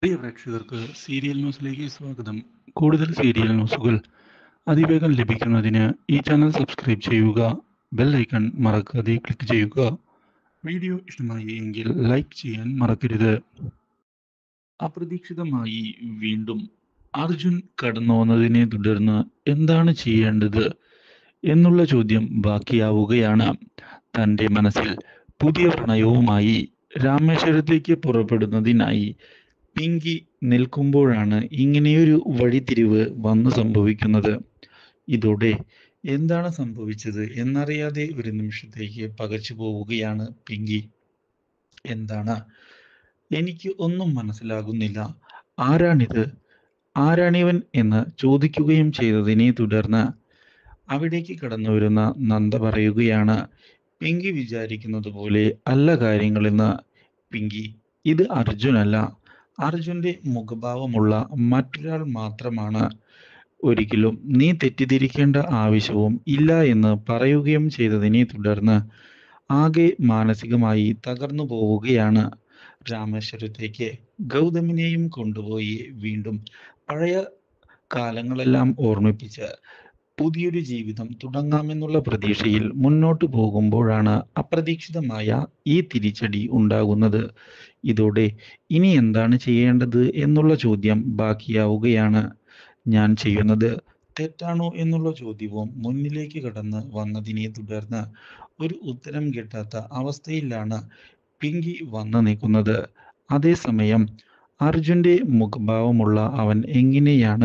പ്രിയ പ്രേക്ഷകർക്ക് സീരിയൽ ന്യൂസിലേക്ക് സ്വാഗതം. കൂടുതൽ സീരിയൽ ന്യൂസുകൾ അതിവേഗം ലഭിക്കുന്നതിന് ഈ ചാനൽ സബ്സ്ക്രൈബ് ചെയ്യുക. ബെൽ ഐക്കൺ മറക്കാതെ ക്ലിക്ക് ചെയ്യുക. വീഡിയോ ഇഷ്ടമായി എങ്കിൽ ലൈക്ക് ചെയ്യാൻ മറക്കരുത്. അപ്രതീക്ഷിതമായി വീണ്ടും അർജുൻ കടന്നു വന്നതിനെ തുടർന്ന് എന്താണ് ചെയ്യേണ്ടത് എന്നുള്ള ചോദ്യം ബാക്കിയാവുകയാണ്. തൻ്റെ മനസ്സിൽ പുതിയ പ്രണയവുമായി രാമേശ്വരത്തേക്ക് പുറപ്പെടുന്നതിനായി പിങ്കി നിൽക്കുമ്പോഴാണ് ഇങ്ങനെയൊരു വഴിത്തിരിവ് വന്നു സംഭവിക്കുന്നത്. ഇതോടെ എന്താണ് സംഭവിച്ചത് എന്നറിയാതെ ഒരു നിമിഷത്തേക്ക് പകച്ചു പോവുകയാണ് പിങ്കി. എന്താണ്? എനിക്ക് ഒന്നും മനസ്സിലാകുന്നില്ല. ആരാണിത്? ആരാണിവൻ എന്ന് ചോദിക്കുകയും ചെയ്തതിനെ തുടർന്ന് അവിടേക്ക് കടന്നു വരുന്ന നന്ദ പറയുകയാണ്, പിങ്കി വിചാരിക്കുന്നത് പോലെ അല്ല കാര്യങ്ങളെന്ന്. പിങ്കി, ഇത് അർജുനല്ല. അർജുന്റെ മുഖഭാവമുള്ള മറ്റൊരാൾ മാത്രമാണ്. ഒരിക്കലും നീ തെറ്റിദ്ധരിക്കേണ്ട ആവശ്യവും ഇല്ല എന്ന് പറയുകയും ചെയ്തതിനെ തുടർന്ന് ആകെ മാനസികമായി തകർന്നു പോവുകയാണ്. രാമേശ്വരത്തേക്ക് ഗൗതമിനെയും കൊണ്ടുപോയി വീണ്ടും പഴയ കാലങ്ങളെല്ലാം ഓർമ്മിപ്പിച്ച് പുതിയൊരു ജീവിതം തുടങ്ങാമെന്നുള്ള പ്രതീക്ഷയിൽ മുന്നോട്ട് പോകുമ്പോഴാണ് അപ്രതീക്ഷിതമായ ഈ തിരിച്ചടി ഉണ്ടാകുന്നത്. ഇതോടെ ഇനി എന്താണ് ചെയ്യേണ്ടത് എന്നുള്ള ചോദ്യം ബാക്കിയാവുകയാണ്. ഞാൻ ചെയ്യുന്നത് തെറ്റാണോ എന്നുള്ള ചോദ്യവും മുന്നിലേക്ക് കടന്ന് വന്നതിനെ തുടർന്ന് ഒരു ഉത്തരം കിട്ടാത്ത അവസ്ഥയിലാണ് പിങ്കി വന്നു നിൽക്കുന്നത്. അതേസമയം അർജുന്റെ മുഖഭാവമുള്ള അവൻ എങ്ങനെയാണ്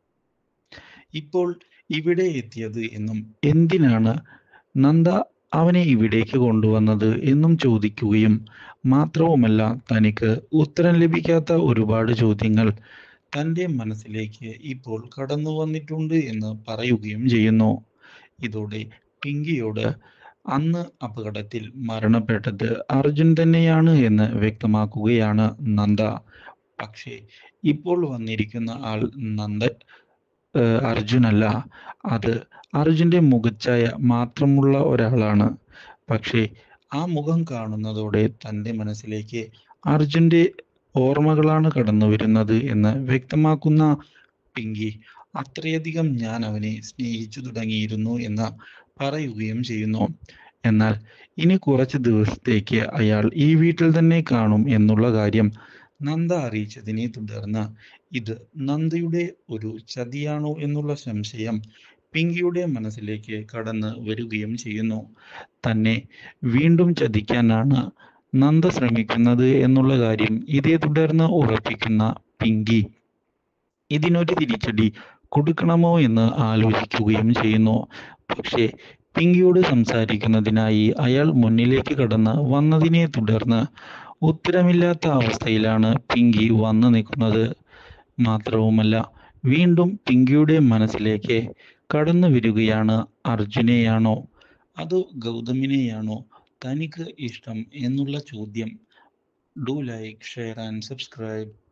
ഇപ്പോൾ ഇവിടെ എത്തിയത് എന്നും എന്തിനാണ് നന്ദ അവനെ ഇവിടേക്ക് കൊണ്ടുവന്നത് എന്നും ചോദിക്കുകയും മാത്രവുമല്ല, തനിക്ക് ഉത്തരം ലഭിക്കാത്ത ഒരുപാട് ചോദ്യങ്ങൾ തൻ്റെ മനസ്സിലേക്ക് ഇപ്പോൾ കടന്നു വന്നിട്ടുണ്ട് എന്ന് പറയുകയും ചെയ്യുന്നു. ഇതോടെ പിങ്കിയോട് അന്ന് അപകടത്തിൽ മരണപ്പെട്ടത് അർജുൻ തന്നെയാണ് എന്ന് വ്യക്തമാക്കുകയാണ് നന്ദ. പക്ഷേ ഇപ്പോൾ വന്നിരിക്കുന്ന ആൾ നന്ദ അർജുനല്ല. അത് അർജുന്റെ മുഖച്ഛായ മാത്രമുള്ള ഒരാളാണ്. പക്ഷേ ആ മുഖം കാണുന്നതോടെ തൻ്റെ മനസ്സിലേക്ക് അർജുന്റെ ഓർമ്മകളാണ് കടന്നു വരുന്നത് എന്ന് വ്യക്തമാക്കുന്ന പിങ്കി, അത്രയധികം ഞാൻ അവനെ സ്നേഹിച്ചു തുടങ്ങിയിരുന്നു എന്ന് പറയുകയും ചെയ്യുന്നു. എന്നാൽ ഇനി കുറച്ച് ദിവസത്തേക്ക് അയാൾ ഈ വീട്ടിൽ തന്നെ കാണും എന്നുള്ള കാര്യം നന്ദ അറിയിച്ചതിനെ തുടർന്ന് ഇത് നന്ദയുടെ ഒരു ചതിയാണോ എന്നുള്ള സംശയം പിങ്കിയുടെ മനസ്സിലേക്ക് കടന്ന് വരികയും ചെയ്യുന്നു. തന്നെ വീണ്ടും ചതിക്കാനാണ് നന്ദ ശ്രമിക്കുന്നത് എന്നുള്ള കാര്യം ഇതേ തുടർന്ന് ഉറപ്പിക്കുന്ന പിങ്കി ഇതിനൊരു തിരിച്ചടി കൊടുക്കണമോ എന്ന് ആലോചിക്കുകയും ചെയ്യുന്നു. പക്ഷേ പിങ്കിയോട് സംസാരിക്കുന്നതിനായി അയാൾ മുന്നിലേക്ക് കടന്ന് വന്നതിനെ തുടർന്ന് ഉത്തരമില്ലാത്ത അവസ്ഥയിലാണ് പിങ്കി വന്നു നിൽക്കുന്നത്. മാത്രവുമല്ല, വീണ്ടും പിങ്കിയുടെ മനസ്സിലേക്ക് കടന്നു വരികയാണ്, അർജുനെയാണോ അതോ ഗൗതമിനെയാണോ തനിക്ക് ഇഷ്ടം എന്നുള്ള ചോദ്യം. Do like, share and subscribe.